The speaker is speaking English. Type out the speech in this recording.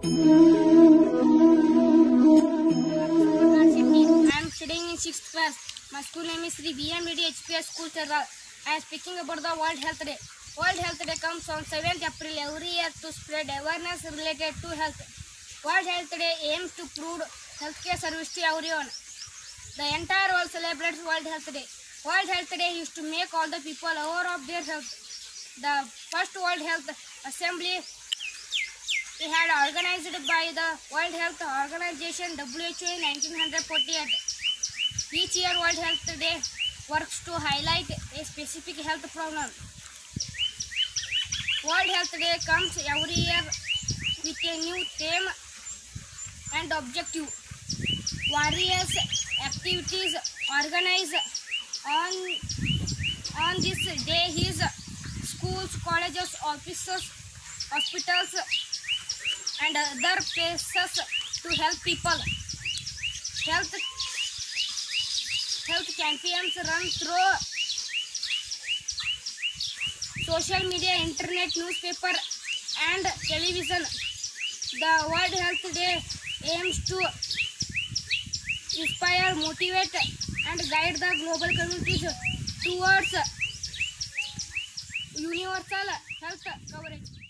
I am studying in 6th class. My school name is Sri BMD HPS School Serral. I am speaking about the World Health Day. World Health Day comes on 7th April every year to spread awareness related to health. World Health Day aims to provide healthcare service to everyone. The entire world celebrates World Health Day. World Health Day is to make all the people aware of their health. The first World Health Assembly had organized by the World Health Organization WHO in 1948. Each year World Health Day works to highlight a specific health problem. World Health Day comes every year with a new theme and objective. Various activities organized on this day is schools, colleges, offices, hospitals and other places to help people. Health campaigns run through social media, internet, newspaper and television. The World Health Day aims to inspire, motivate and guide the global communities towards universal health coverage.